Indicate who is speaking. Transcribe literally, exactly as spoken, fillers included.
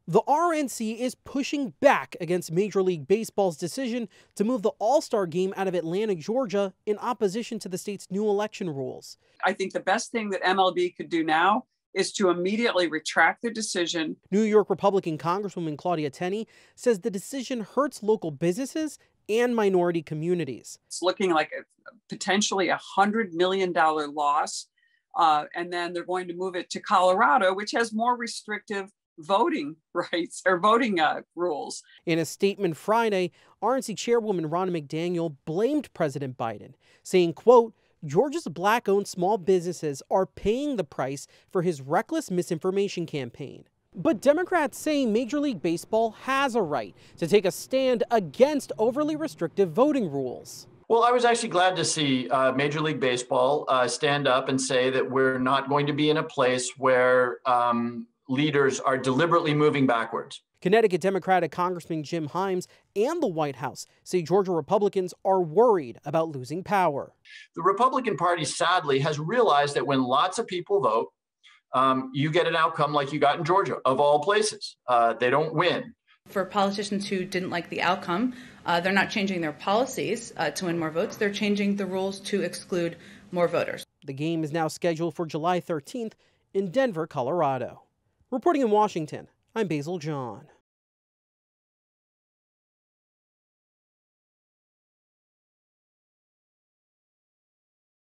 Speaker 1: The R N C is pushing back against Major League Baseball's decision to move the All-Star game out of Atlanta, Georgia, in opposition to the state's new election rules.
Speaker 2: I think the best thing that M L B could do now is to immediately retract the decision.
Speaker 1: New York Republican Congresswoman Claudia Tenney says the decision hurts local businesses and minority communities.
Speaker 2: It's looking like a, potentially a one hundred million dollars loss. Uh, and then they're going to move it to Colorado, which has more restrictive voting rights or voting uh, rules.
Speaker 1: In a statement Friday, R N C Chairwoman Ronna McDaniel blamed President Biden, saying, quote, Georgia's black-owned small businesses are paying the price for his reckless misinformation campaign. But Democrats say Major League Baseball has a right to take a stand against overly restrictive voting rules.
Speaker 3: Well, I was actually glad to see uh, Major League Baseball uh, stand up and say that we're not going to be in a place where um, leaders are deliberately moving backwards.
Speaker 1: Connecticut Democratic Congressman Jim Himes and the White House say Georgia Republicans are worried about losing power.
Speaker 3: The Republican Party, sadly, has realized that when lots of people vote, um, you get an outcome like you got in Georgia, of all places. Uh, they don't win.
Speaker 4: For politicians who didn't like the outcome, uh, they're not changing their policies uh, to win more votes. They're changing the rules to exclude more voters.
Speaker 1: The game is now scheduled for July thirteenth in Denver, Colorado. Reporting in Washington, I'm Basil John.